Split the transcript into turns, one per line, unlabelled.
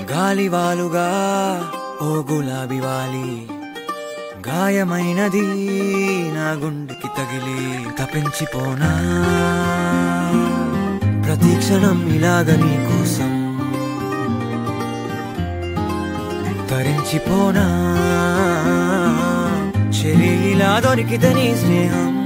గాలివాలుగా ఓ గులాబీ వాలి గాయమైనది నా గుండెకి తగిలి తపించిపోనా ప్రతిక్షణం ఇలాగ నీ కోసం తరించిపోనా చెలి ఇలా దొరికితే నీ స్నేహం